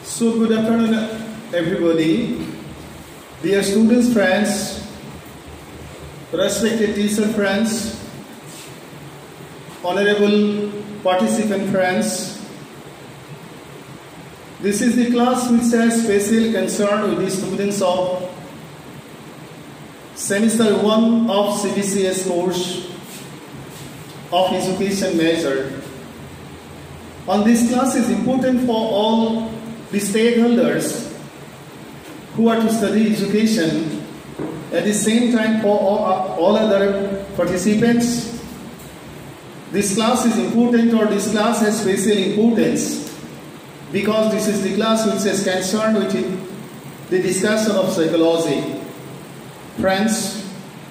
So good afternoon everybody, dear students, friends, respected teacher friends, honorable participant friends. This is the class which has special concern with the students of semester 1 of CBCS course of education major. And this class is important for all the stakeholders who are to study education, at the same time for all other participants. This class is important, or this class has special importance because this is the class which is concerned with the discussion of psychology. Friends,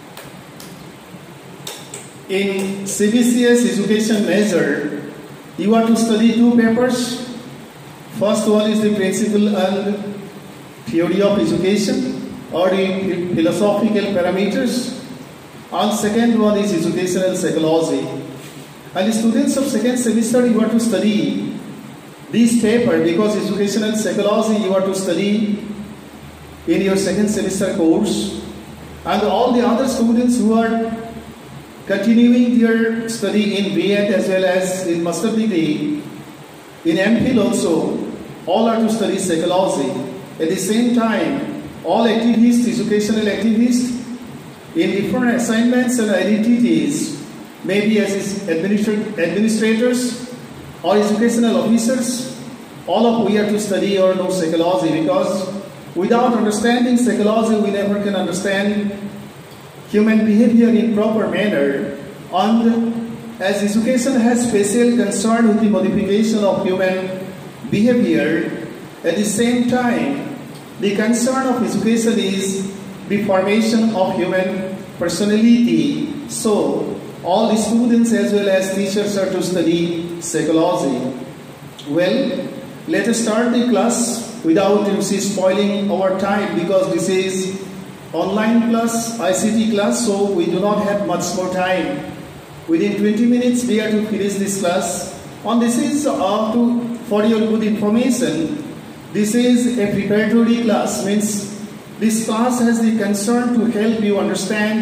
in CBCS education measure, you are to study two papers. First one is the principle and theory of education, or the philosophical parameters, and second one is educational psychology. And the students of second semester, you are to study this paper because educational psychology you are to study in your second semester course, and all the other students who are continuing their study in B.Ed as well as in master degree, in MPhil also, all are to study psychology. At the same time, all activists, educational activists, in different assignments and identities, maybe as administrators or educational officers, all of we are to study or know psychology, because without understanding psychology, we never can understand human behavior in proper manner. And as education has special concern with the modification of human behavior, at the same time, the concern of education is the formation of human personality. So, all the students as well as teachers are to study psychology. Well, let us start the class without spoiling our time, because this is online class, ICT class, so we do not have much more time. Within 20 minutes we are to finish this class. And this is for your good information, this is a preparatory class, means this class has the concern to help you understand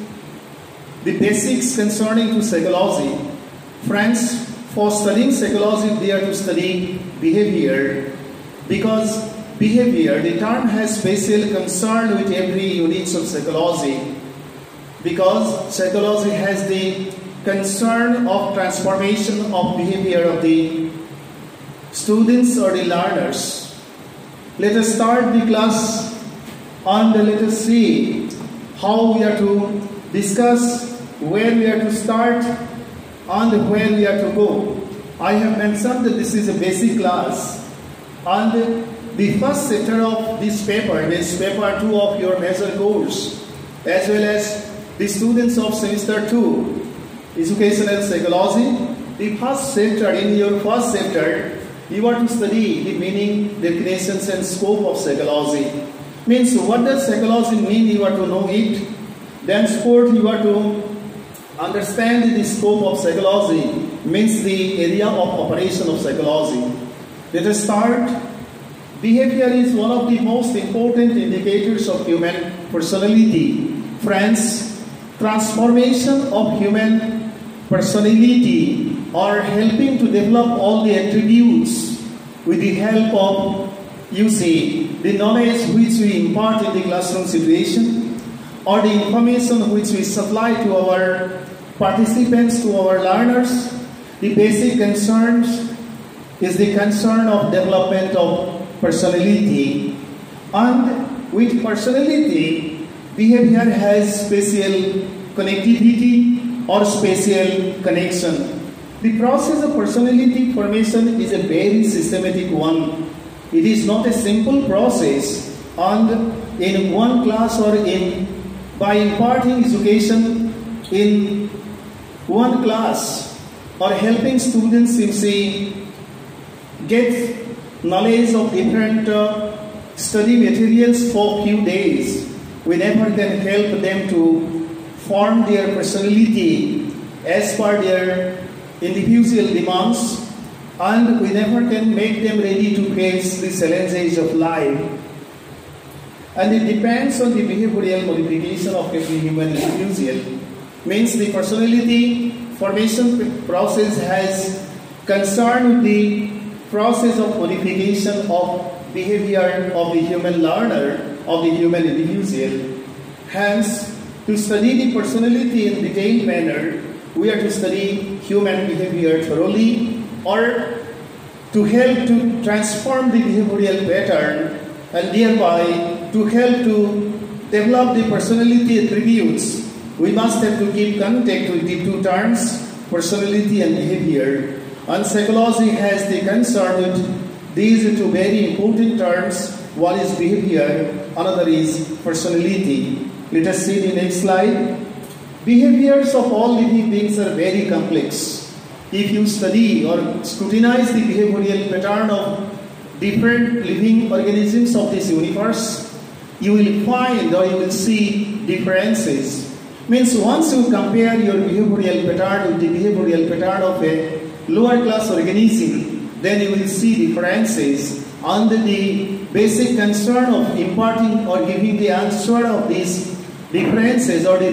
the basics concerning to psychology. Friends, for studying psychology, they are to study behavior, because behavior, the term has special concern with every unit of psychology, because psychology has the concern of transformation of behavior of the students or the learners. Let us start the class and let us see how we are to discuss, where we are to start and where we are to go. I have mentioned that this is a basic class, and the first chapter of this paper is paper 2 of your major course, as well as the students of semester 2, educational psychology. The first chapter, in your first chapter, you are to study the meaning, definitions and scope of psychology. Means what does psychology mean, you are to know it. Then sport, you are to understand the scope of psychology, means the area of operation of psychology. Let us start. Behavior is one of the most important indicators of human personality. Friends, transformation of human personality, or helping to develop all the attributes with the help of, the knowledge which we impart in the classroom situation, or the information which we supply to our participants, to our learners. The basic concerns is the concern of development of personality. And with personality, behavior has special connectivity or special connection. The process of personality formation is a very systematic one. It is not a simple process, and in one class or by imparting education in one class or helping students get knowledge of different study materials for few days, we never can help them to form their personality as per their individual demands and we never can make them ready to face the challenges of life. And it depends on the behavioral modification of every human individual. Means the personality formation process has concern with the process of modification of behavior of the human learner, of the human individual. Hence, to study the personality in detailed manner, we are to study human behavior thoroughly, or to help to transform the behavioral pattern and thereby to help to develop the personality attributes. We must have to keep contact with the two terms, personality and behavior. And psychology has the concern with these two very important terms. One is behavior, another is personality. Let us see the next slide. Behaviors of all living beings are very complex. If you study or scrutinize the behavioral pattern of different living organisms of this universe, you will find or you will see differences. Means once you compare your behavioral pattern with the behavioral pattern of a lower class organism, then you will see differences. Under the basic concern of imparting or giving the answer of these differences or the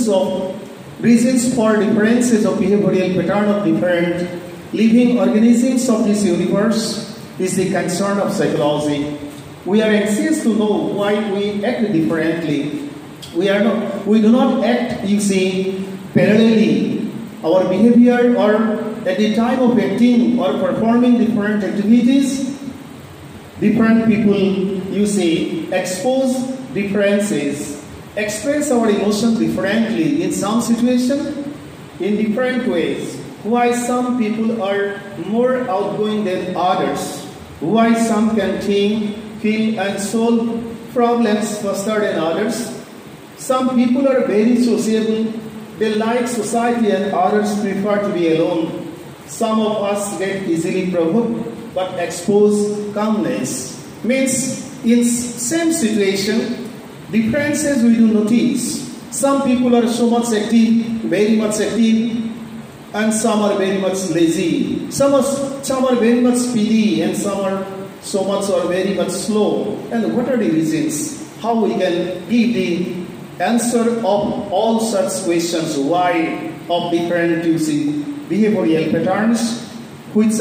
reasons for differences of behavioral pattern of different living organisms of this universe is the concern of psychology. We are anxious to know why we act differently. We do not act, you see, parallelly. Our behavior or at the time of acting or performing different activities, different people, you see, expose differences, express our emotions differently in some situation, in different ways. Why some people are more outgoing than others. Why some can think, feel and solve problems faster than others. Some people are very sociable. They like society and others prefer to be alone. Some of us get easily provoked but expose calmness. Means in same situation, differences we do notice. Some people are so much active, very much active, and some are very much lazy. Some are very much speedy and some are so much or very much slow. And what are the reasons? How we can give the answer of all such questions? Why of different behavioral patterns which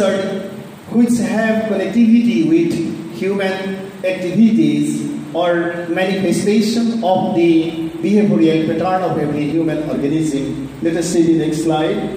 have connectivity with human activities or manifestation of the behavioral pattern of every human organism. Let us see the next slide.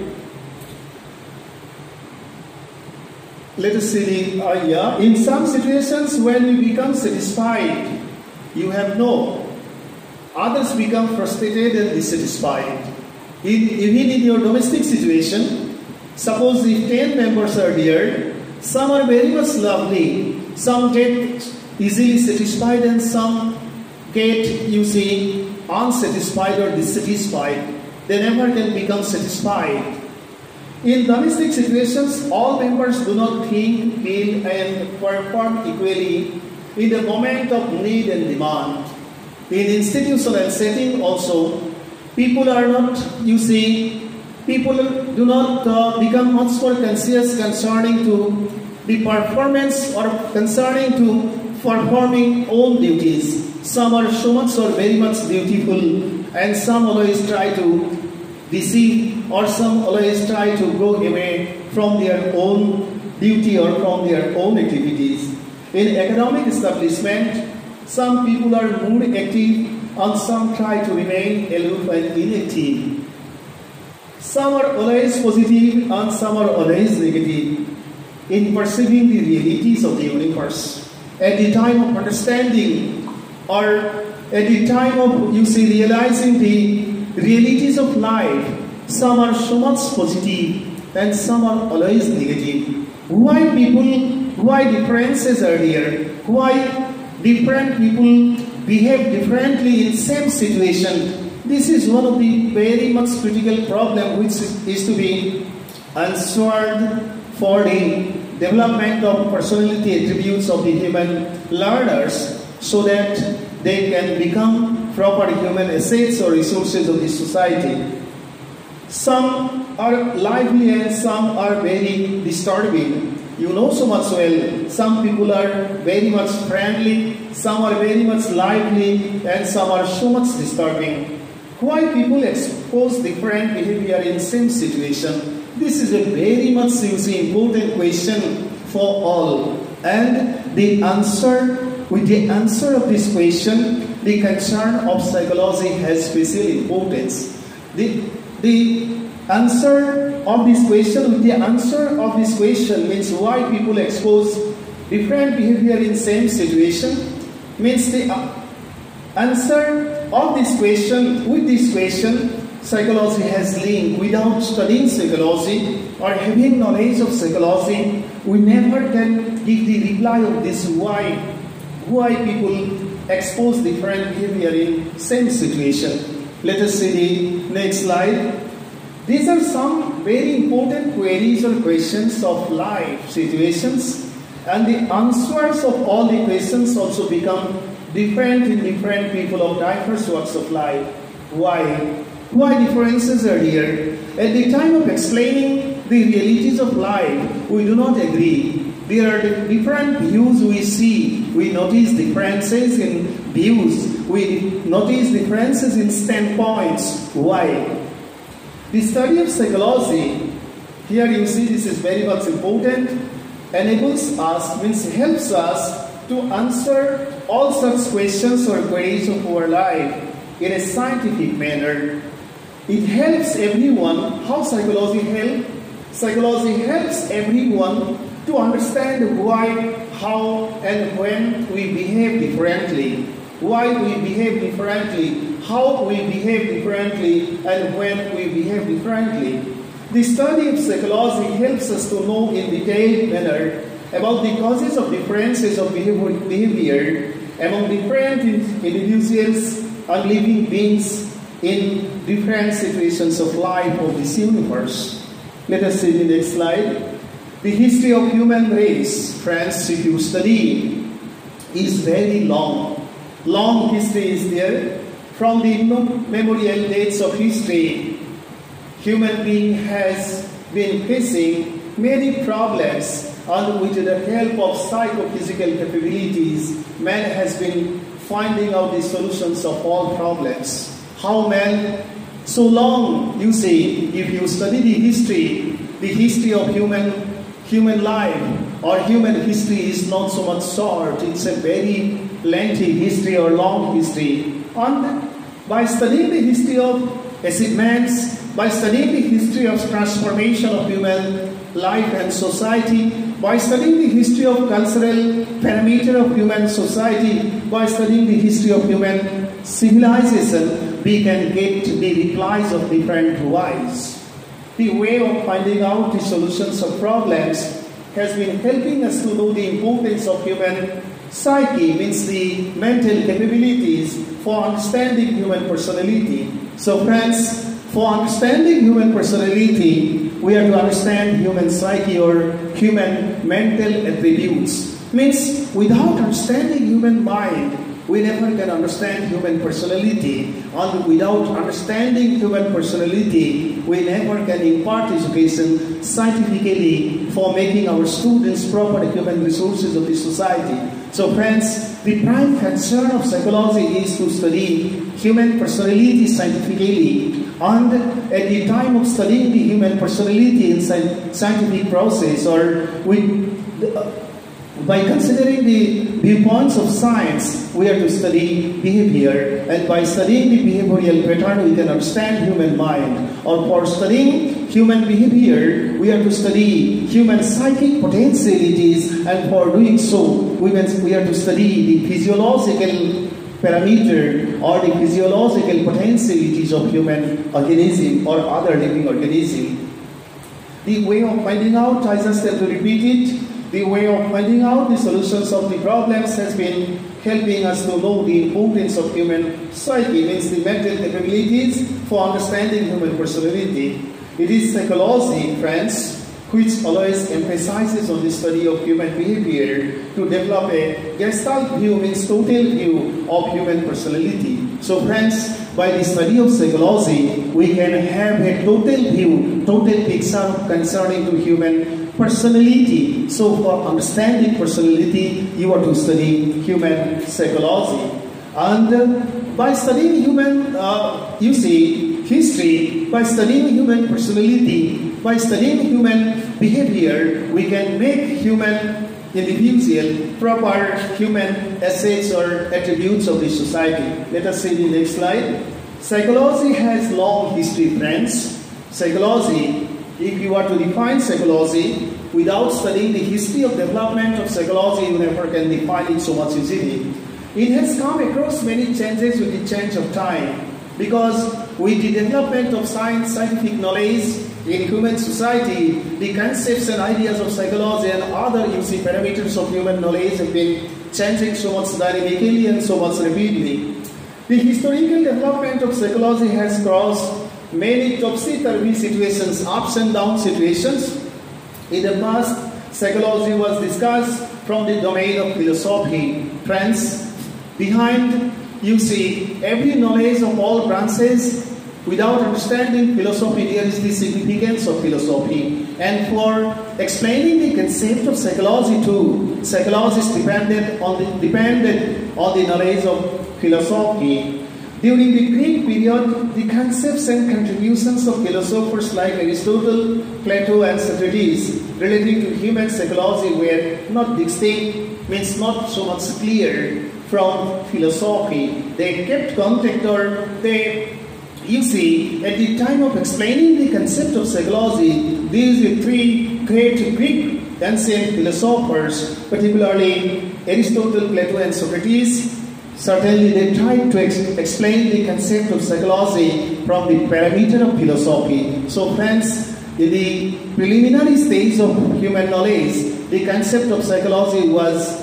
Let us see the in some situations when we become satisfied, you have no. Others become frustrated and dissatisfied. Even in your domestic situation, suppose if 10 members are there, some are very much lovely, some get easily satisfied and some get, you see, unsatisfied or dissatisfied. They never can become satisfied. In domestic situations, all members do not think, feel and perform equally in the moment of need and demand. In institutional setting also, people are not, you see, people do not become much more conscious concerning to the performance or concerning to performing own duties. Some are so much or very much dutiful and some always try to deceive or some always try to go away from their own duty or from their own activities. In academic establishment, some people are more active and some try to remain aloof and inactive. Some are always positive and some are always negative in perceiving the realities of the universe. At the time of understanding or at the time of, you see, realizing the realities of life, some are so much positive and some are always negative. Why differences are there? Why different people behave differently in same situation? This is one of the very much critical problem which is to be answered for the development of personality attributes of the human learners so that they can become proper human assets or resources of the society. Some are lively and some are very disturbing. You know so much well, some people are very much friendly, some are very much lively, and some are so much disturbing. Why people expose different behavior in same situation? This is a very much important question for all. And the answer, with the answer of this question, the concern of psychology has special importance. The answer of this question, with the answer of this question means why people expose different behavior in same situation, means the answer of this question, with this question, psychology has linked. Without studying psychology or having knowledge of psychology, we never can give the reply of this why people expose different behavior in same situation. Let us see the next slide. These are some very important queries or questions of life situations, and the answers of all the questions also become different in different people of diverse walks of life. Why? Why differences are here? At the time of explaining the realities of life, we do not agree. There are different views we see. We notice differences in views. We notice differences in standpoints. Why? The study of psychology, here you see this is very much important, enables us, means helps us to answer all such questions or queries of our life in a scientific manner. It helps everyone. How psychology helps? Psychology helps everyone to understand why, how, and when we behave differently. Why we behave differently, how we behave differently, and when we behave differently. The study of psychology helps us to know in detailed manner about the causes of differences of behavior among different individuals and living beings in different situations of life of this universe. Let us see the next slide. The history of human race, friends, if you study, is very long. Long history is there. From the memorial dates of history, human being has been facing many problems, and with the help of psychophysical capabilities, man has been finding out the solutions of all problems. How man, so long, you see, if you study the history of human life or human history is not so much short, it's a very lengthy history or long history. And by studying the history of achievements, by studying the history of transformation of human life and society, by studying the history of cultural parameter of human society, by studying the history of human civilization, we can get the replies of different whys. The way of finding out the solutions of problems has been helping us to know the importance of human psyche, means the mental capabilities for understanding human personality. So friends, for understanding human personality, we have to understand human psyche or human mental attributes. Means without understanding human mind, we never can understand human personality. And without understanding human personality, we never can impart education scientifically for making our students proper human resources of the society. So friends, the prime concern of psychology is to study human personality scientifically. And at the time of studying the human personality in scientific process, or by considering the viewpoints of science, we have to study behavior. And by studying the behavioral pattern, we can understand human mind. Or for studying human behavior, we have to study human psychic potentialities. And for doing so, we have to study the physiological parameter or the physiological potentialities of human organism or other living organism. The way of finding out, I just have to repeat it, the way of finding out the solutions of the problems has been helping us to know the importance of human psyche, means the mental capabilities for understanding human personality. It is psychology, friends, which always emphasizes on the study of human behavior to develop a Gestalt view, means total view of human personality. So friends, by the study of psychology, we can have a total view, total picture concerning to human personality. So for understanding personality, you are to study human psychology. And by studying human, you see, history, by studying human personality, by studying human behavior, we can make human individual proper human assets or attributes of the society. Let us see the next slide. Psychology has long history, friends. Psychology, if you are to define psychology without studying the history of development of psychology, you never can define it so much easily. It has come across many changes with the change of time, because with the development of science, scientific knowledge in human society, the concepts and ideas of psychology and other parameters of human knowledge have been changing so much dynamically and so much rapidly. The historical development of psychology has crossed many topsy-turvy situations, ups and down situations. In the past, psychology was discussed from the domain of philosophy. Friends, behind every knowledge of all branches, without understanding philosophy, there is the significance of philosophy. And for explaining the concept of psychology too, psychologists depended on the knowledge of philosophy. During the Greek period, the concepts and contributions of philosophers like Aristotle, Plato and Socrates relating to human psychology were not distinct, means not so much clear from philosophy. They kept contact, or they, at the time of explaining the concept of psychology, these three great Greek ancient philosophers, particularly Aristotle, Plato and Socrates, certainly they tried to explain the concept of psychology from the parameter of philosophy. So friends, in the preliminary stage of human knowledge, the concept of psychology was,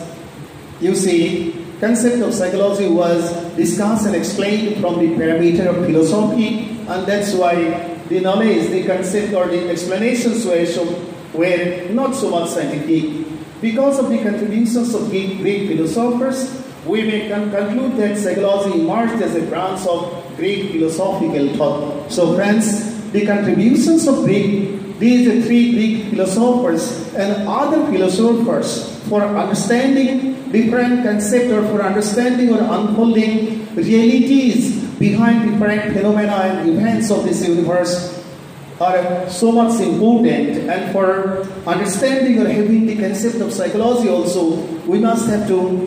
discussed and explained from the parameter of philosophy, and that's why the knowledge, the concept or the explanations were not so much scientific. Because of the contributions of Greek philosophers, we may conclude that psychology emerged as a branch of Greek philosophical thought. So friends, the contributions of these three Greek philosophers and other philosophers for understanding different concepts, or for understanding or unfolding realities behind different phenomena and events of this universe are so much important. And for understanding or having the concept of psychology also, we must have to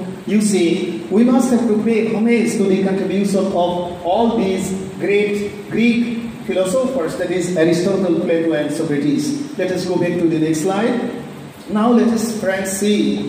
pay homage to the contribution of all these great Greek philosophers, that is Aristotle, Plato and Socrates. Let us go back to the next slide. Now let us, friends, see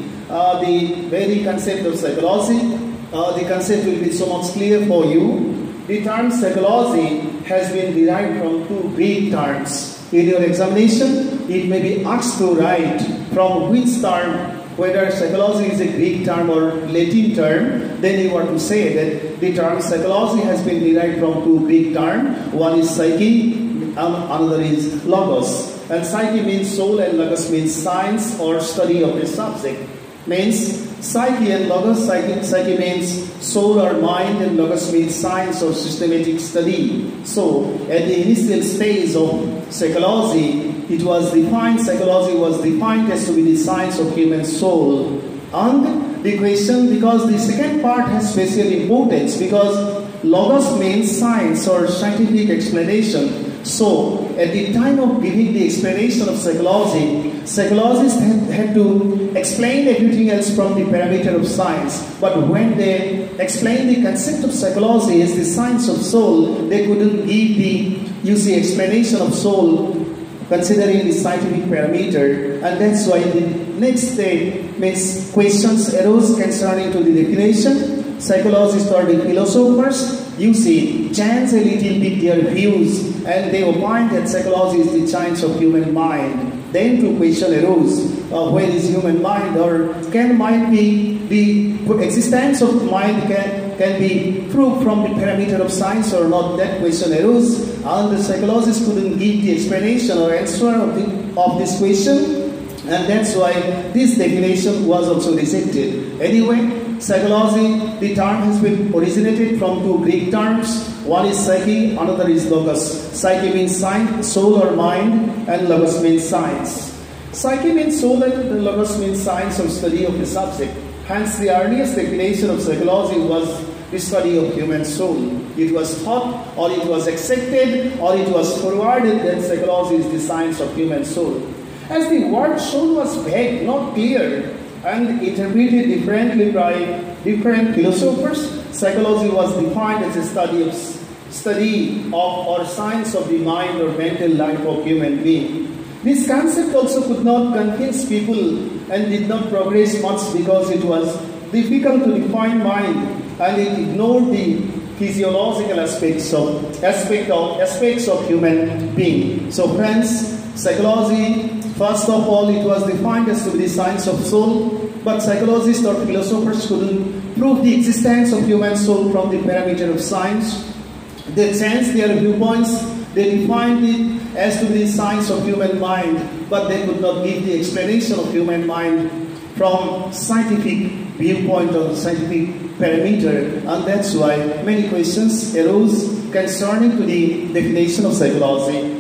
the very concept of psychology. The concept will be so much clear for you. The term psychology has been derived from two Greek terms. In your examination, it may be asked to write from which term, whether psychology is a Greek term or Latin term. Then you are to say that the term psychology has been derived from two Greek terms. One is psyche, another is logos. And psyche means soul and logos means science or study of the subject. Means psyche and logos, psyche means soul or mind, and logos means science or systematic study. So at the initial stage of psychology, psychology was defined as to be the science of human soul. And the question, because the second part has special importance, because logos means science or scientific explanation. So, at the time of giving the explanation of psychology, psychologists had to explain everything else from the parameter of science. But when they explained the concept of psychology as the science of soul, they couldn't give the explanation of soul considering the scientific parameter. And that's why the next step means questions arose concerning to the definition. Psychologists or the philosophers, change a little bit their views, and they opined that psychology is the science of human mind. Then two questions arose: where is human mind, or can mind be, the existence of mind can be proved from the parameter of science or not? That question arose, and the psychologists couldn't give the explanation or answer of this question, and that's why this definition was also rejected. Anyway, psychology, the term has been originated from two Greek terms. One is psyche, another is logos. Psyche means science, soul or mind, and logos means science. Psyche means soul and logos means science or study of the subject. Hence, the earliest definition of psychology was the study of human soul. It was thought, or it was accepted, or it was forwarded that psychology is the science of human soul. As the word soul was vague, not clear, and interpreted differently by different philosophers, psychology was defined as a study of or science of the mind or mental life of human being. This concept also could not convince people and did not progress much because it was difficult to define mind and it ignored the physiological aspects of human being. So friends, psychology, first of all, it was defined as to be the science of soul, but psychologists or philosophers couldn't prove the existence of human soul from the parameter of science. They changed their viewpoints. They defined it as to be the science of human mind, but they could not give the explanation of human mind from scientific viewpoint or scientific parameter, and that's why many questions arose concerning to the definition of psychology.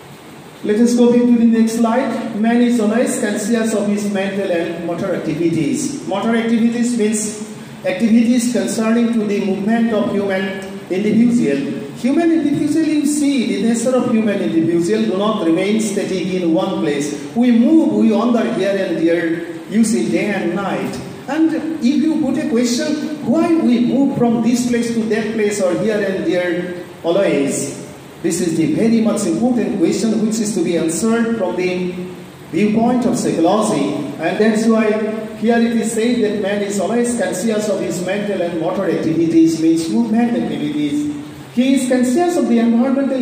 Let us go to the next slide. Man is always conscious of his mental and motor activities. Motor activities means activities concerning to the movement of human individual. Human individual, you see, the nature of human individual do not remain static in one place. We move, we wander here and there, you see, day and night. And if you put a question, why we move from this place to that place or here and there always, this is the very much important question which is to be answered from the viewpoint of psychology. And that's why here it is said that man is always conscious of his mental and motor activities, means movement activities. He is conscious of the environmental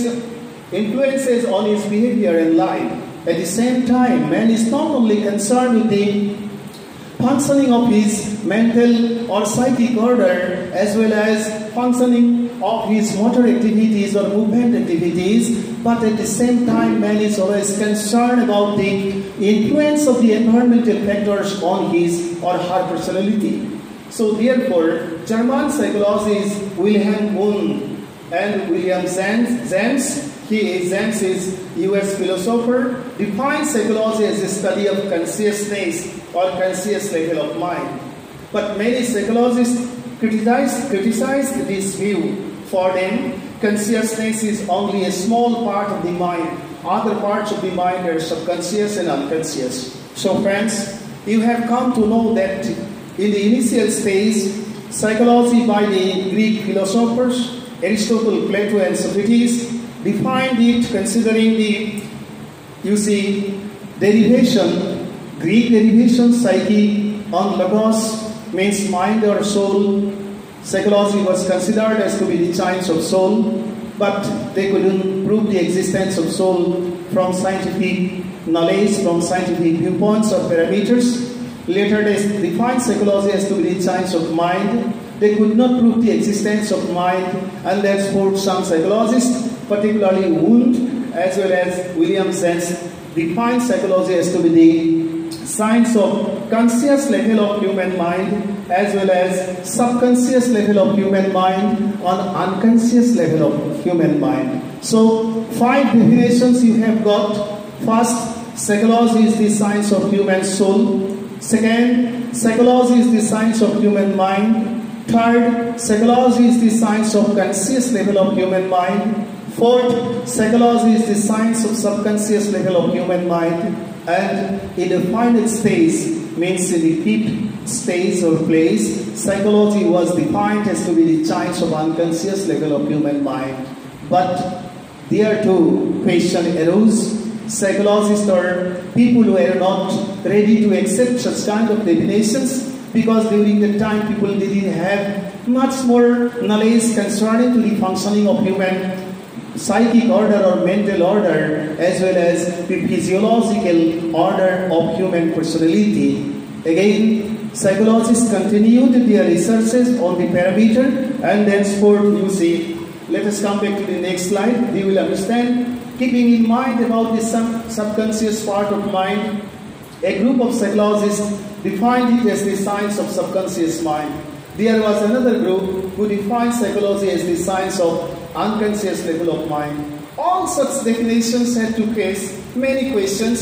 influences on his behavior and life. At the same time, man is not only concerned with the functioning of his mental or psychic order as well as functioning of his motor activities or movement activities, but at the same time man is always concerned about the influence of the environmental factors on his or her personality. So therefore, German psychologists Wilhelm Wundt and William James, James is US philosopher, defines psychology as a study of consciousness or conscious level of mind. But many psychologists criticize this view. For them, consciousness is only a small part of the mind. Other parts of the mind are subconscious and unconscious. So friends, you have come to know that in the initial stage, psychology by the Greek philosophers, Aristotle, Plato and Socrates, defined it considering the, you see, derivation, Greek derivation, psyche, on logos, means mind or soul. Psychology was considered as to be the science of soul, but they couldn't prove the existence of soul from scientific knowledge, from scientific viewpoints or parameters. Later they defined psychology as to be the science of mind. They could not prove the existence of mind, and that's for some psychologists, particularly Wundt as well as William James, defined psychology as to be the science of conscious level of human mind as well as subconscious level of human mind or unconscious level of human mind. So 5 definitions you have got. First, psychology is the science of human soul. Second, psychology is the science of human mind. Third, psychology is the science of conscious level of human mind. Fourth, psychology is the science of subconscious level of human mind. And in the final stage, means in the 5th stage or place, psychology was defined as to be the science of unconscious level of human mind. But there too, question arose. Psychologists or people who are not ready to accept such kind of definitions, because during the time people didn't have much more knowledge concerning to the functioning of human psychic order or mental order as well as the physiological order of human personality. Again, psychologists continued their researches on the parameter, and thenceforth you see, let us come back to the next slide. We will understand. Keeping in mind about the subconscious part of mind, a group of psychologists defined it as the science of subconscious mind. There was another group who defined psychology as the science of unconscious level of mind. All such definitions had to face many questions.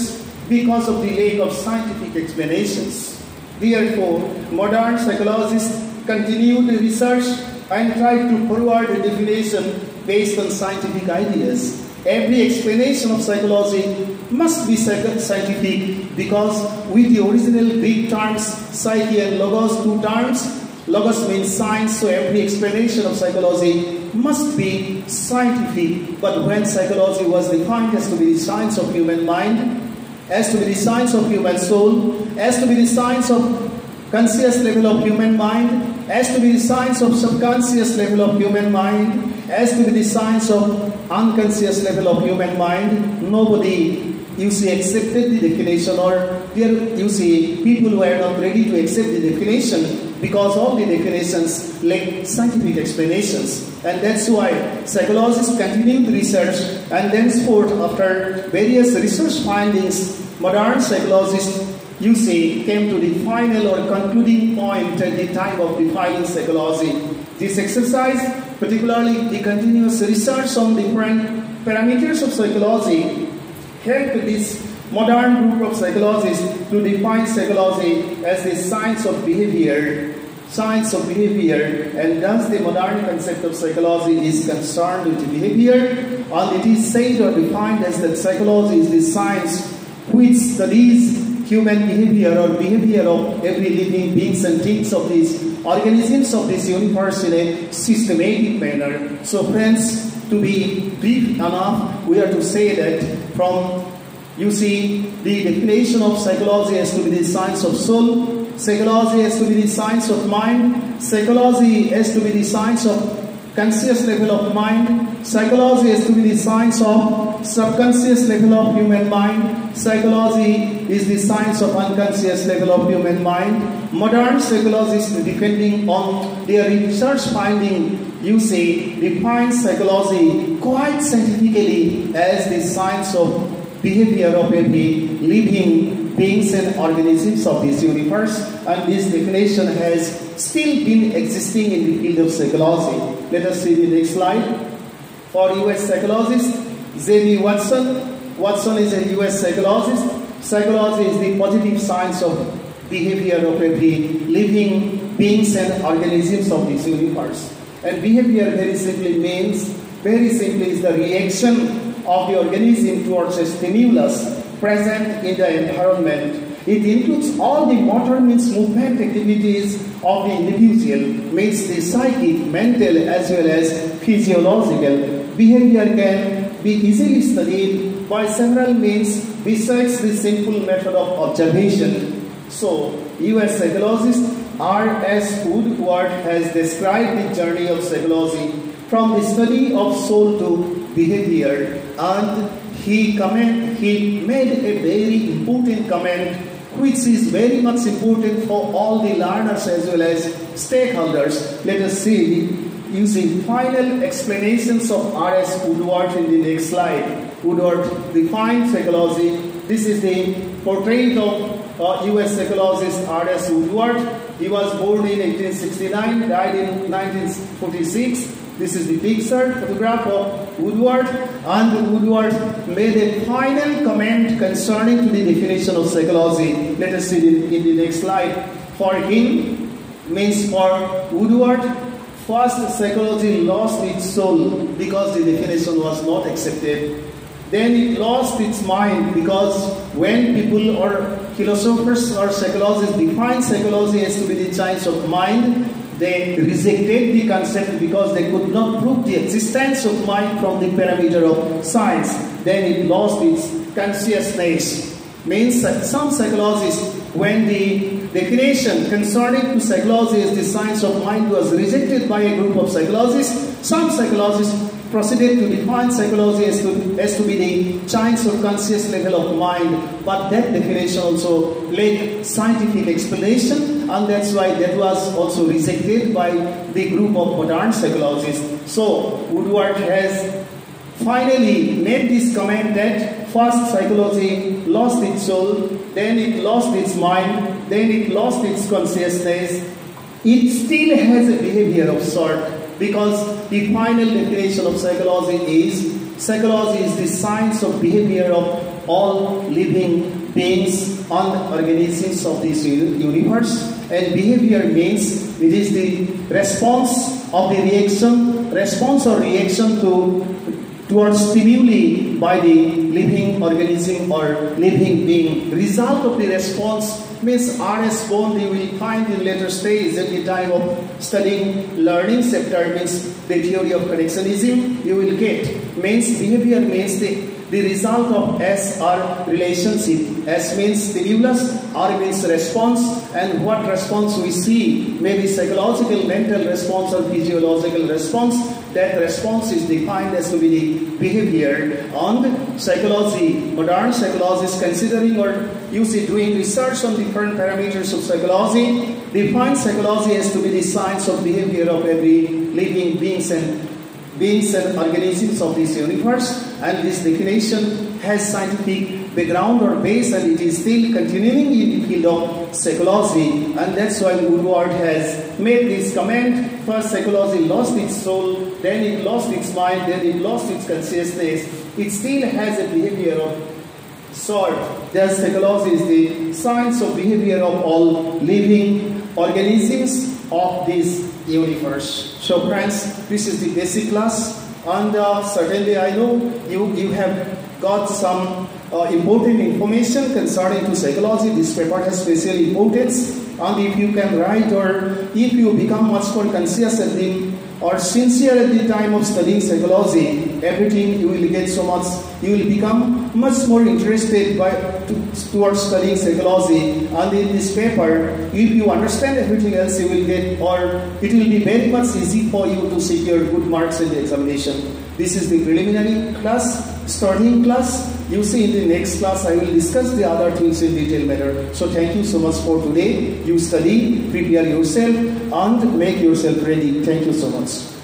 because of the lack of scientific explanations. Therefore, modern psychologists continue the research and try to forward a definition based on scientific ideas. Every explanation of psychology must be scientific because with the original Greek terms psyche and logos, two terms, logos means science, so every explanation of psychology must be scientific. But when psychology was defined as to be the science of human mind, as to be the science of human soul, as to be the science of conscious level of human mind, as to be the science of subconscious level of human mind, as to be the science of unconscious level of human mind, nobody, accepted the definition, or there, people were not ready to accept the definition because all the definitions lack scientific explanations. And that's why psychologists continued research, and thenceforth, after various research findings, modern psychologists came to the final or concluding point at the time of defining psychology. This exercise, particularly the continuous research on different parameters of psychology, helped this modern group of psychologists to define psychology as the science of behavior. And thus the modern concept of psychology is concerned with behavior, and it is said or defined as that psychology is the science which studies human behavior or behavior of every living beings and things of these organisms of this universe in a systematic manner. So friends, to be brief enough, we are to say that from, the definition of psychology has to be the science of soul, psychology has to be the science of mind, psychology has to be the science of conscious level of mind, psychology has to be the science of subconscious level of human mind, psychology is the science of unconscious level of human mind. Modern psychologists, depending on their research finding, define psychology quite scientifically as the science of behavior of every living beings and organisms of this universe, and this definition has still been existing in the field of psychology. Let us see the next slide. For US psychologist J.B. Watson is a US psychologist. Psychology is the positive science of behavior of every living beings and organisms of this universe. And behavior very simply is the reaction of the organism towards a stimulus present in the environment. It includes all the motor movement activities of the individual, means the psychic, mental as well as physiological. Behavior can be easily studied by several means besides the simple method of observation. So, US psychologist R.S. Woodward has described the journey of psychology from the study of soul to behavior, and he made a very important comment which is very much important for all the learners as well as stakeholders. Let us see using final explanations of R.S. Woodward in the next slide. Woodward defined psychology. This is the portrait of US psychologist R.S. Woodward. He was born in 1869, died in 1946. This is the picture photograph of Woodward, and Woodward made a final comment concerning to the definition of psychology. Let us see it in the next slide. For him, means for Woodward, first psychology lost its soul because the definition was not accepted. Then it lost its mind because when people or philosophers or psychologists define psychology as to be the science of mind, they rejected the concept because they could not prove the existence of mind from the parameter of science. Then it lost its consciousness. Means that some psychologists, when the definition concerning to psychology as the science of mind was rejected by a group of psychologists, some psychologists proceeded to define psychology as to be the science of conscious level of mind, but that definition also lacked scientific explanation, and that's why that was also rejected by the group of modern psychologists. So Woodward has finally made this comment that first psychology lost its soul, then it lost its mind, then it lost its consciousness. It still has a behavior of sort, because the final definition of psychology is the science of behavior of all living beings and organisms of this universe. And behavior means it is the response of the response or reaction towards stimuli by the living organism or living being. Result of the response means RS bond you will find in later stage at the time of studying learning sector, means the theory of connexionism you will get. Means behavior means the result of S-R relationship. S means stimulus, R means response, and what response we see may be psychological, mental response or physiological response. That response is defined as to be the behavior. And psychology, modern psychology is considering or doing research on different parameters of psychology, defines psychology as to be the science of behavior of every living beings and organisms of this universe. And this definition has scientific background or base, and it is still continuing in the field of psychology. And that's why Woodward has made this comment: first psychology lost its soul, then it lost its mind, then it lost its consciousness. It still has a behavior of sort. Thus psychology is the science of behavior of all living organisms of this universe. So friends, this is the basic class, and certainly I know you have got some important information concerning to psychology. This paper has special importance, and if you can write or if you become much more conscious at the or sincere at the time of studying psychology, everything you will get so much, you will become much more interested towards studying psychology. And in this paper, if you understand everything else, you will get, or it will be very much easy for you to secure good marks in the examination. This is the preliminary class, starting class. You see in the next class I will discuss the other things in detail matter. So thank you so much for today. You study, prepare yourself and make yourself ready. Thank you so much.